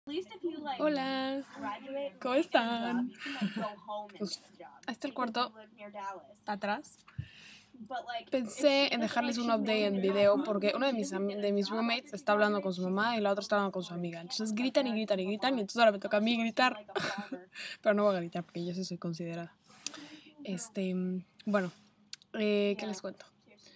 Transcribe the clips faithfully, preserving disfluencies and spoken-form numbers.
Hola, ¿cómo están? Pues, ahí está el cuarto, está atrás. Pensé en dejarles un update en video porque uno de mis, de mis roommates está hablando con su mamá y la otra está hablando con su amiga. Entonces gritan y gritan y gritan y entonces ahora me toca a mí gritar. Pero no voy a gritar porque yo sí soy considerada. Este, bueno, eh, ¿qué les cuento?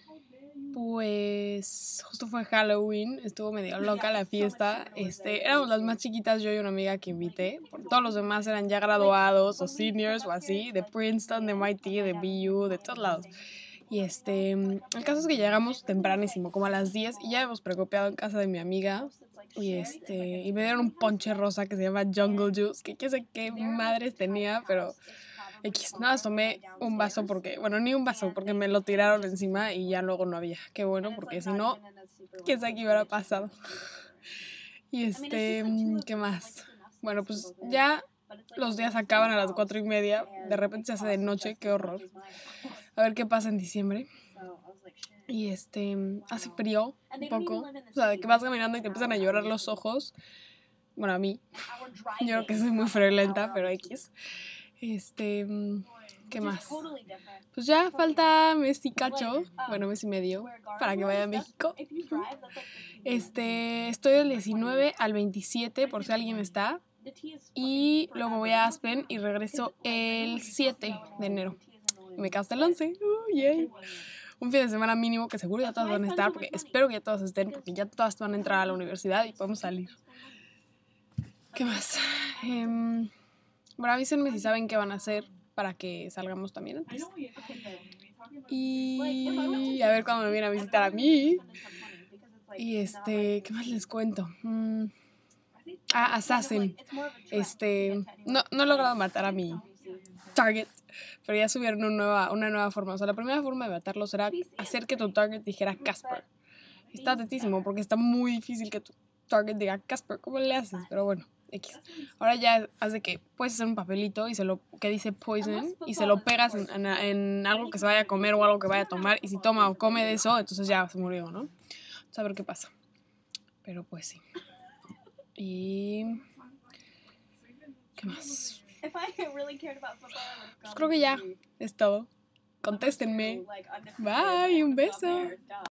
Pues justo fue Halloween, estuvo medio loca la fiesta. Este, éramos las más chiquitas, yo y una amiga que invité. Todos los demás eran ya graduados o seniors o así, de Princeton, de M I T, de B U, de todos lados. Y este, el caso es que llegamos tempranísimo, como a las diez, y ya hemos precopiado en casa de mi amiga. Y este, y me dieron un ponche rosa que se llama Jungle Juice, que yo sé qué madres tenía, pero X, nada, tomé un vaso porque, bueno, ni un vaso, porque me lo tiraron encima y ya luego no había. Qué bueno, porque si no, quién sabe qué hubiera pasado. Y este, ¿qué más? Bueno, pues ya los días acaban a las cuatro y media, de repente se hace de noche, qué horror. A ver qué pasa en diciembre. Y este, hace frío un poco, o sea, de que vas caminando y te empiezan a llorar los ojos. Bueno, a mí, yo creo que soy muy friolenta, pero X. Este, ¿qué más? Pues ya falta mes y cacho, bueno, mes y medio, para que vaya a México. Este, estoy del diecinueve al veintisiete, por si alguien está. Y luego voy a Aspen y regreso el siete de enero. Y me quedo hasta el once. Uh, yay. Un fin de semana mínimo que seguro ya todas van a estar, porque espero que ya todas estén, porque ya todas van a entrar a la universidad y podemos salir. ¿Qué más? Eh, bueno, avísenme si saben qué van a hacer para que salgamos también antes. Y a ver cuándo me vienen a visitar a mí. Y este, ¿qué más les cuento? Mm. Ah, Assassin. Este, no, no he logrado matar a mi target, pero ya subieron una nueva, una nueva forma. O sea, la primera forma de matarlos era hacer que tu target dijera Casper. Está tetísimo porque está muy difícil que tu target diga Casper. ¿Cómo le haces? Pero bueno, X. Ahora ya hace que puedes hacer un papelito y se lo, que dice poison y se lo pegas en, en, en algo que se vaya a comer o algo que vaya a tomar, y si toma o come de eso, entonces ya se murió, ¿no? Vamos a ver qué pasa. Pero pues sí. Y... ¿qué más? Pues creo que ya es todo. Contéstenme. Bye, un beso.